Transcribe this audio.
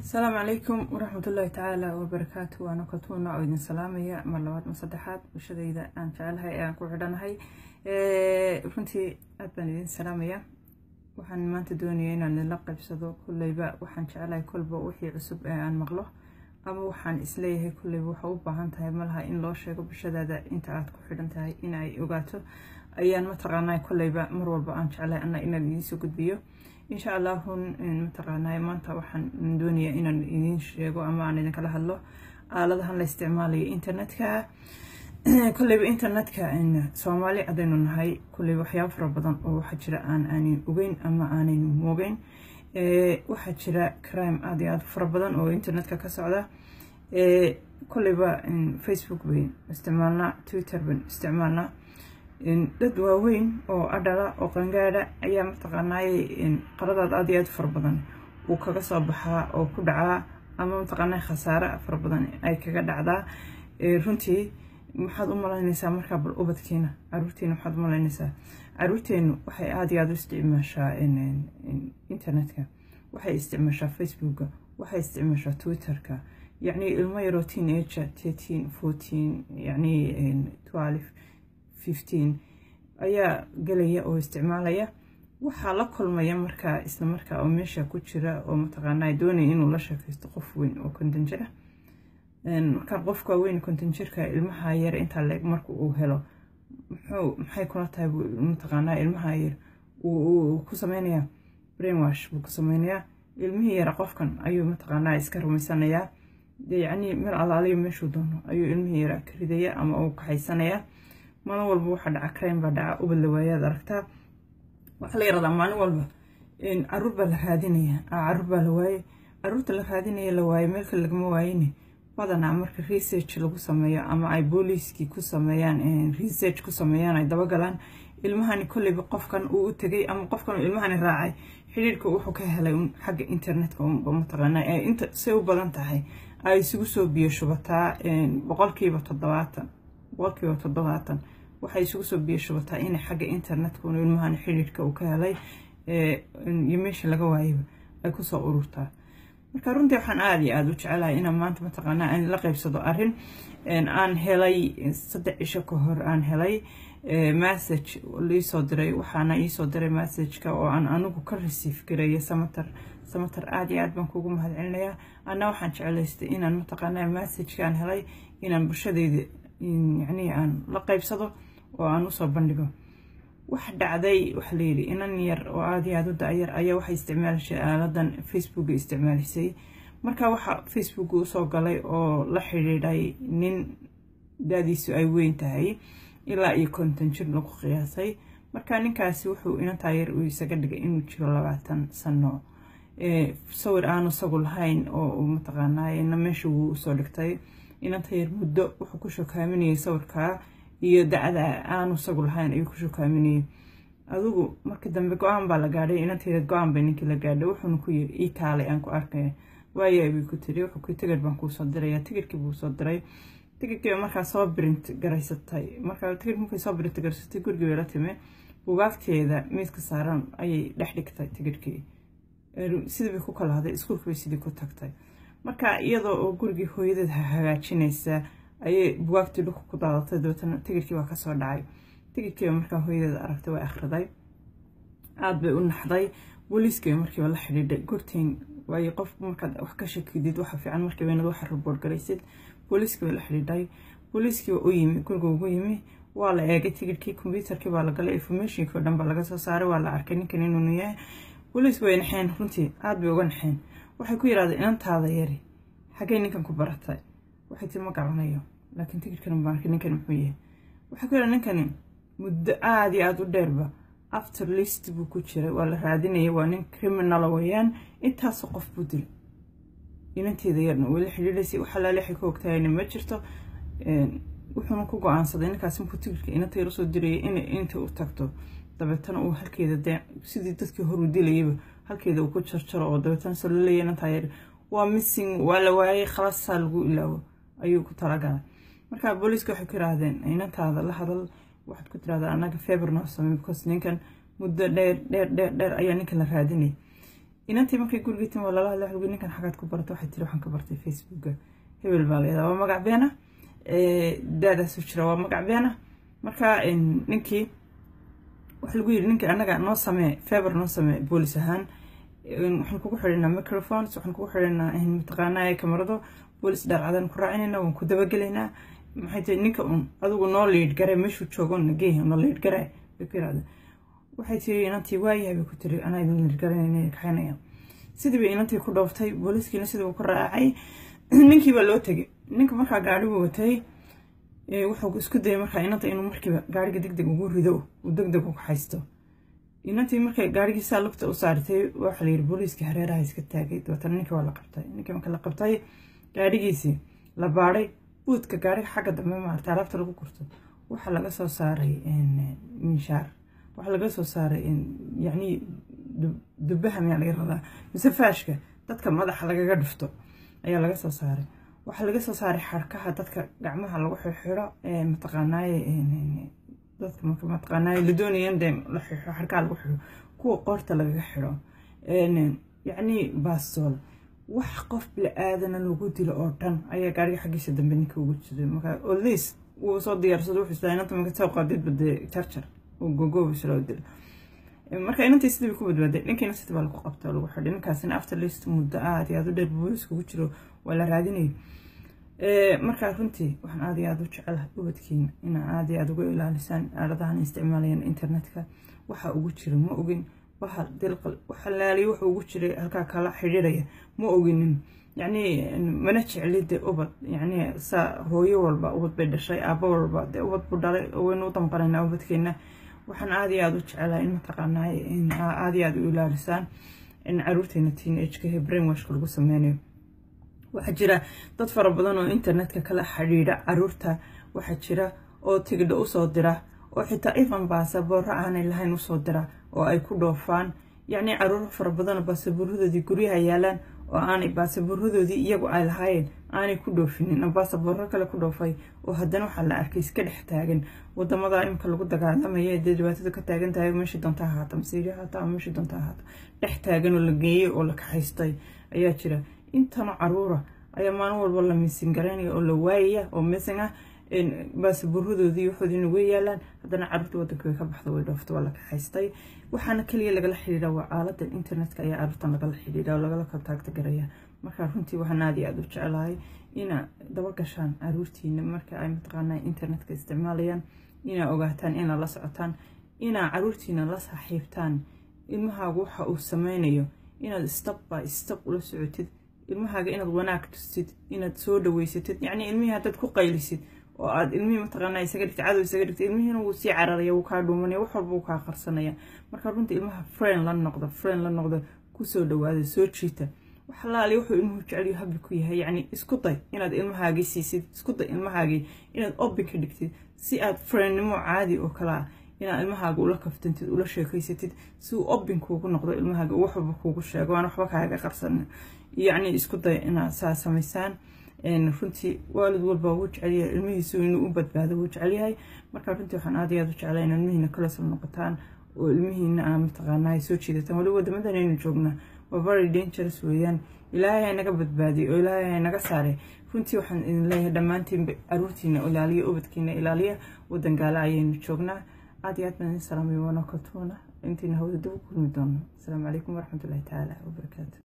السلام عليكم ورحمة الله تعالى وبركاته. وأنا كنتونا أيضا سلامية مرلوات مصدحات وشذا إذا أن فعلها أنكو عدناهاي runtii aad baan idin salaamaya. waxaan maanta doonayaa inaan la qaybsado kullayba waxaan jecelahay kulba wixii cusub ee aan maqlo ama waxaan isleeyahay kullayba waxa u baahan tahay malaha in loo sheego bulshadaada inta aad ku xidhan tahay in ay ogaato ayaan mataqaanaa kullayba mar walba aan jecelahay inaan idin soo gudbiyo insha Allah mataqaanaa maanta waxaan doonayaa inaan idin sheego ama aan idin kala hadlo aaladahan la isticmaalayo internetka kullayba internetka in Soomaali adaynu nahay kullayba waxyaabo fara badan oo waxa jira aan ogeyn ama aanay moogeyn waxa jira crime aad iyo aad fara badan oo internetka ka socda kullayba Facebook bay isticmaalna Twitter bay isticmaalna dad waaweyn oo adala oo qangaara ayaa mataqaanaa qaradaad aad iyo aad fara badan oo kaga soo baxaa oo ku dhaca ama mataqaanaa khasaare fara badan ay kaga dhacdaa runtii maxaad u malaynaysaa marka bal ubadkeena caruurteena maxaad u malaynaysaa caruurteenu waxay aad iyo aad u isticmaashaa internetka waxay isticmaashaa Facebooka waxay isticmaashaa Twitterka يعني ilmo yaro teenager 13 14 يعني 12 15 ayaa galaya oo isticmaalaya waxa la kulmaya marka isla marka oo meesha ku jira oo mataqaanaa doonay inuu la shaqeysto qof weyn oo konton jira marka qofka weyn konton jirka ilmaha yar inta leeg marka uu helo maxay kuna tahay mataqaanaa ilmaha yar uu ku sameeynaya brainwash buu ku sameeynaya ilmihi yar qofkan ayuu mataqaanaa iska rumaysanaya yani meel alaaliyo meeshu doono ayuu ilmihi yar ka ridaya ama uu kaxaysanaya maalin walba waxa dhaca crime ba dhaca ubad la waayaad aragtaa waxa la yiraahdaa maalin walba in caruur baa la raadinaya caruur baa la waayay caruurta la raadinaya la waayay meel kale lagama waayay badanaa marka research lagu sameeyo ama ay booliiskii ku sameeyaan research ku sameeyaan ay daba galaan ilmahani kullayba qofkan uu u tagay ama qofkan ilmahani raacay xiriirka wuxuu ka helay xagga internetka oo mataqaanaa inta say u badan tahay ay isugu soo biyo shubataa boqolkiiba 70 waxay isugu soo biyo shubataa in xagga internetka uu ilmahani xiriirka uu ka helay meesha laga waayay ay ku soo ururtaa marka runtii waxaan aad iyo aad u jecelahay in maanta mataqaanaa aan la qaybsado arin aan helay 3 cisho ka hor aan helay message li soo diray waxaana ii soo diray message-ka oo aan anigu ka receive gareeyay samatar aad iyo aad baan kugu mahadcelinayaa ana waxaan jecelaystay inaan mataqaanaa message-ka aan helay inaan bulshadayda yani aan la qaybsado oo aan u soo bandhigo wax dhacday wax leeyahay inan yar oo aad iyo aad u daayar ayaa waxa isticmaashay aaladan Facebook isticmaalisay marka waxa Facebook uu soo galay oo la xiriiray nin daadiisu ay weyn tahay ilaa iyo konton jir lagu qiyaasay marka ninkaasi wuxuu inanta yar uu isaga dhigay inuu jiro 20 sano sawir aanu sagu lahayn oo mataqaanaa in meesha uu soo dhigtay inanta yar muddo wuxuu ku shakaaminayay sawirka iyo dacada aanu sagu lahayn ayuu ku shakaaminayay adigu markii dambe go'aan baa la gaadhay inanta yar go'aan bay ninkii la gaadhay wuxuu ku yiri ii kaalay aan ku arkay waayay buu ku tiri wuxuu ku tigir baan ku soo diray tigirkii buu soo diray tigirkii markaa soo print garaysatay markaa tigirkii soo print garaysatay guriga la timay buugaagteeda miiska saaran ayay dhex dhigtay tigirkii sidii ku kala haday iskuulkii sidii ku tagtay marka iyadoo oo gurigii hooyadeed hagaajinaysa ayay buugaagtii dhulka ku daadatay dabatan tigirkii waa ka soo dhacay tigirkii markaa hooyadeed aragtay way akhriday aad bay u naxday booliiskii markii la xiriiray gurtiin way qof marka wax ka shakidid waxa fiican markii weynad wax report garaysid booliiskii la xiriiray booliiskii oo yimi guriga ugu yimi waa la eegay tigirkii computerkii baa la galay informationkii dhan baa laga soo saaray waa la arkay ninkan inuu yahay booliisku way naxeen runtii aad bay uga naxeen waxay ku yiraahdeen inantaada yari xagee ninkan ku baratay waxay tii ma garanayo laakiin tigirkan baan arkay ninkan muxuu yahay waxa ku yiraahday ninkan muddo aad iyo aad u dheerba after list buu ku jiray waa la raadinayay waa nin criminal weeyaan intaas qof buu dilay inanteeda yarna wali xiriirisay waxa la leexay ku ogtaayna ma jirto wuxuu ku go'aansaday ninkaas inuu tigirka inanta yar soo diray inta uu tagto dabeetana uu halkeeda sidii dadkii hor u dilayay halkeeda uu ku jarjaro oo dabeetana soo leeyay inanta yar waa missing wala waayay khalas lagu ilaawo ayuu ku talagalay marka booliisku waxay ku yiraahdeen inantaada la hadal waxaad ku tiraahdaa anaga favor noo samee because ninkan muddo dheer ayaa ninkan la raadinay inantii markay gurigiitin waa lala hadlay waxa ninkan xagaad ku barato waxay tiri waxaan ka bartay Facebook hebel baa leedahay waa magac beena daadaas u jira waa magac beena marka ninkii waxa lagu yiri ninka anaga noo samee favor noo samee booliis ahaan waxaan kugu xirina microphones waxaan kugu xirina mataqaanaa kamarado booliis dharcadan ku raacinayna waan ku dabagelaynaa maxay tahay ninka adigu noo lead garay meeshu joogo nagee noo lead garay fikirada waxay tiri inantii waayahay ku tiri ana idin lead garanayna kaxanaya sidii bay inantii ku dhooftay booliiskiina sidii uu ku raacay ninkii baa loo tagay ninka markaa gaarigu watay wuxuu isku dayay markaa inanta inuu markiiba gaariga degdeg ugu rido uu degdeg ugu haysto inantii markay gaarigiisa lugta u saartay waxa la yiri booliiska hareeraha iska taagay dabatan ninka waa la qabtay ninka marka la qabtay gaarigiisii la baaray buudka gaariga xagga dambe ma arta alaabta lagu kurto waxa laga soo saaray minshaar waxa laga soo saaray yani dubaha ma laga radaa mise faashka dadka madaxa lagaga dhufto ayaa laga soo saaray waxa laga soo saaray xarkaha dadka gacmaha lagu xiro mataqaanaa dadka marka mataqaanaa lidooniyan de la xiro xarkaha lagu xiro kuwa qoorta lagaga xiro yani baastol wax qof bila aadana lagu dilo oo dhan ayaa gaariga xagiisa dambe ninka ugu jiray marka olis uu soo diyaarsado wuxuu istaananta marka soo qaadid bade charger oo gogo soo dil marka inantii sidii ku badbaaday ninkiina sidii baa lagu qabtay lagu xidhay ninkaasina after list muddo aad iyo aad u dheer booliisku ugu jiro waa la raadinay marka runtii waxaan aad iyo aad u jecelahay ubadkiina in aad iyo aad uga ilaalisaan aaladahan isticmaalayaan internetka waxa ugu jiro ma ogin waxa dilqal waxa laali wuxuu ugu jiray halka kala xiriiraya ma oginin yani mana jeclid ubad yani sa hooyo walba ubad bay dhashay aabo walba de ubad bu dhalay oo inuu damqanayna ubadkeena waxaan aad iyo aad u jecelahay in mataqaanaa in aad iyo aad u ilaalisaan in caruurteena teenage-ka brainwash lagu sameeyo waxa jira dad fara badan oo internetka kala xiriira caruurta waxa jira oo tigidho u soo dira oo xitaa even baasaboor aan lahayn u soo dira oo ay ku dhoofaan yani caruur fara badan baasaboorradoodii guryaha yaalaan oo aanay baasaboorradoodii iyagu ay lahayn aanay ku dhoofinin baasaboorro kale ku dhoofay oo haddana waxa la arkay iska dhex taagan wadamada imka lagu dagaalamaya ee dhibaatada ka taagan tahay meeshii doonta ahaata Syria hata meeshii doonta ahaata dhex taagan oo la geeyay oo la kaxaystay ayaa jira intana caruura ayaa maalin walba la miisin garanaya oo la waayay oo missing ah baasaboorradoodii waxoodii ugu yaalaan haddana caruurta wadanka ka baxdo way dhoofto waa la kaxaystay waxaana kaliya lagala xiriiraa waa aalada internetka ayaa caruurtan lagala xiriiraa oo lagala contact garaya marka runtii waxaan aad iyo aad u jecelahay ina daba gashaan caruurtiina marka ay mataqaanaa internetka isticmaalayaan ina ogaataan ina la socotaan ina caruurtiina la saaxiibtaan ilmahaagu waxa uu sameynayo inaad step by step ula socotid ilmahaaga inaad wanaag tustid inaad soo dhaweysatid yani ilmihii haddaad ku qaylisid oo aad ilmihii mataqaanaa isaga dhigtay cadow isaga dhigtay ilmihiina wuu sii cararaya wuu kaa dhuumanaya wax walba wuu kaa qarsanaya marka runtii ilmaha friend la noqdo ku soo dhawaada soo jiita waxa laali wuxuu ilmuhu jecel yahay habi ku yahay yani isku day inaad ilmahaagii siisid isku day ilmahaagii inaad open ka dhigtid si aad friendnimo caadi oo kala inaad ilmahaaga ula kaftantid ula sheekaysatid si uu open kuugu noqdo ilmahaaga wax walba kuugu sheego waan waxba kaaga qarsan yani isku day inaad saa samaysaan runtii waalid walba wuu jecel yahay ilmihiisu inuu u badbaado wuu jecel yahay marka runtii waxaan aad iyo aad u jecelahay in ilmihiina kala soo noqotaan oo ilmihiina aan mataqaanaa soo jiidataan wali wadamadan aynu joognaa waa very dangerous weeyaan ilaahay naga badbaadiyo oo ilaahay naga saaray runtii waxaan idin leeyahay dhammaantiin caruurtiina ilaaliya ubadkiina ilaaliya wadan gaala ayaynu joognaa aad iyo aad baan idin salaamay waana kaltuuna intiina hawada dib u kulmi doono asalaamu calaykum waraxmatullaahi tacaala wabarakaatu